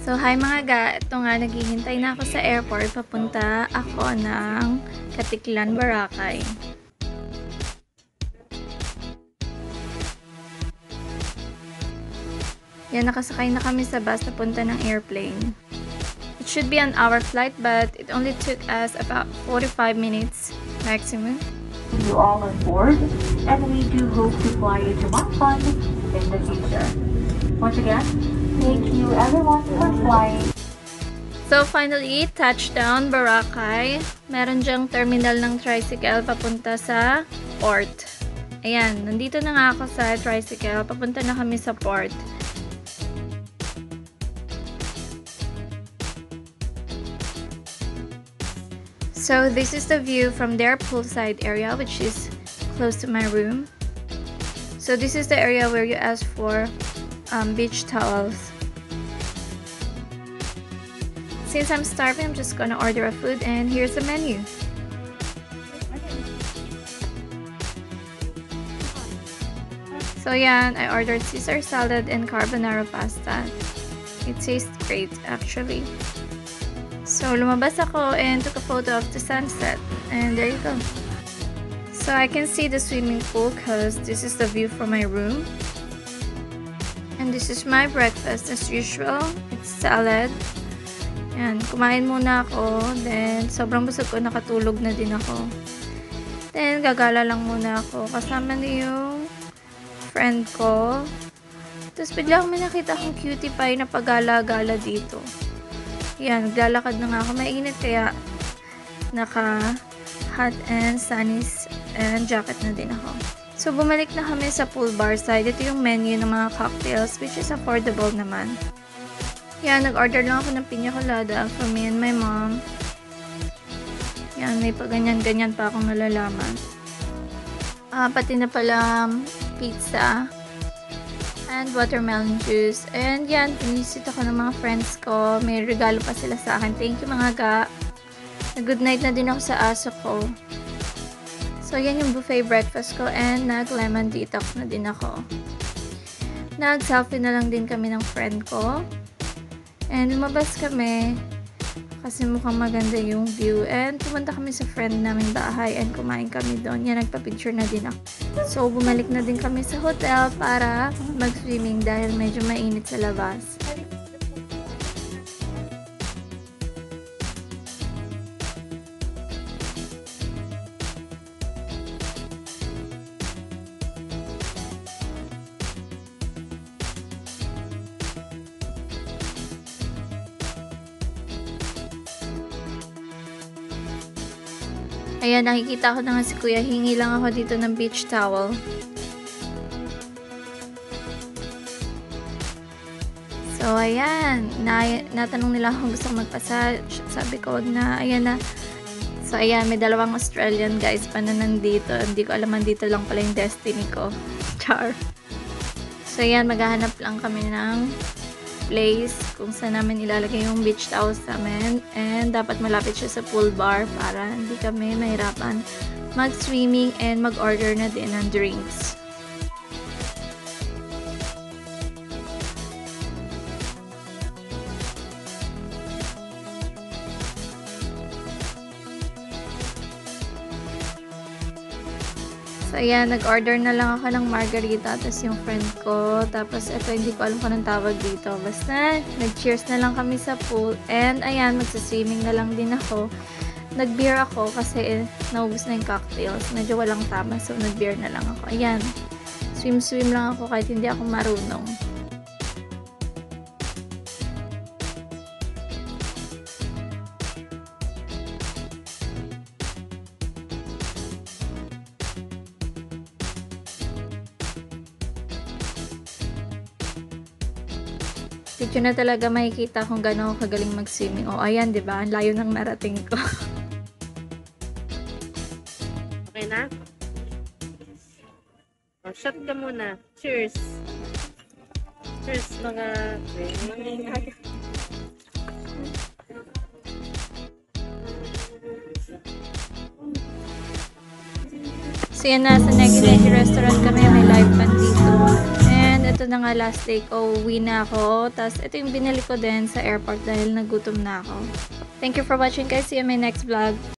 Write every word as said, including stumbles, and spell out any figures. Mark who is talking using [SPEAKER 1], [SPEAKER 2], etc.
[SPEAKER 1] So, hi mga ga. Ito nga, naghihintay na ako sa airport. Papunta ako ng Katiklan, Boracay. Yan, nakasakay na kami sa bus papunta ng airplane. It should be an hour flight, but it only took us about forty-five minutes maximum.
[SPEAKER 2] You all on board, and we do hope to fly you to Macau in the future. Once again, thank you everyone for flying.
[SPEAKER 1] So finally, touchdown Boracay. Meron dyang terminal ng tricycle papunta sa port. Ayan, nandito na nga ako sa tricycle. Papunta na kami sa port. So this is the view from their poolside area, which is close to my room. So this is the area where you ask for um, beach towels. Since I'm starving, I'm just gonna order a food, and here's the menu. So yan, I ordered Caesar salad and carbonara pasta. It tastes great actually. So lumabas ako and took a photo of the sunset, and there you go. So I can see the swimming pool because this is the view from my room. And this is my breakfast as usual. It's salad. Yan, kumain muna ako. Then sobrang busog ko, nakatulog na din ako. Then gagala lang muna ako. Kasama na yung friend ko. Tapos bigla akong may nakita akong cutie pie na pagala-gala dito. Yan, naglalakad na nga ako. Mainit kaya naka hot and sunny and jacket na din ako. So, bumalik na kami sa pool bar side. Ito yung menu ng mga cocktails, which is affordable naman. Yan, nag-order lang ako ng piña colada for me and my mom. Yan, may paganyan-ganyan pa akong nalalaman. Uh, pati na pala pizza. And watermelon juice. And yan, pinisit ako ng mga friends ko. May regalo pa sila sa akin. Thank you mga ga. Good night na din ako sa aso ko. So yan yung buffet breakfast ko. And nag-lemon detox na din ako. Nag-selfie na lang din kami ng friend ko. And lumabas kami. Kasi mukhang maganda yung view. And pumunta kami sa friend namin bahay. And kumain kami doon. Yan, nagpa-picture na din ako. So, bumalik na din kami sa hotel para mag-swimming dahil medyo mainit sa labas. Ayan, nakikita ko na nga si Kuya. Hingi lang ako dito ng beach towel. So, ayan. Na, natanong nila kung gusto ko magpasage. Sabi ko, wag na. Ayan na. So, ayan. May dalawang Australian guys pa na nandito. Hindi ko alam, dito lang pala yung destiny ko. Char. So, ayan. Maghahanap lang kami ng place kung saan namin ilalagay yung beach towels namin, and dapat malapit siya sa pool bar para hindi kami mahirapan mag-swimming and mag-order na din ng drinks. So, ayan, nag-order na lang ako ng margarita, tapos yung friend ko, tapos ito, hindi ko alam kung anong tawag dito. Basta, nag-cheers na lang kami sa pool, and ayan, magsaswimming na lang din ako. Nag-beer ako kasi eh, naubos na yung cocktails. Medyo walang tama, so nag-beer na lang ako. Ayan, swim-swim lang ako kahit hindi ako marunong. Dito na talaga makikita kung gano'n ako kagaling mag-swimming. O, ayan, diba? Ang layo ng narating ko.
[SPEAKER 3] Okay na? O, shot ka muna. Cheers! Cheers, mga...
[SPEAKER 1] So, yan na. Sa Negi Negi restaurant kami. May live band dito. And ito na nga last day ko. Uwi na ako. Tapos, ito yung binili ko din sa airport dahil nagutom na ako. Thank you for watching guys. See you in my next vlog.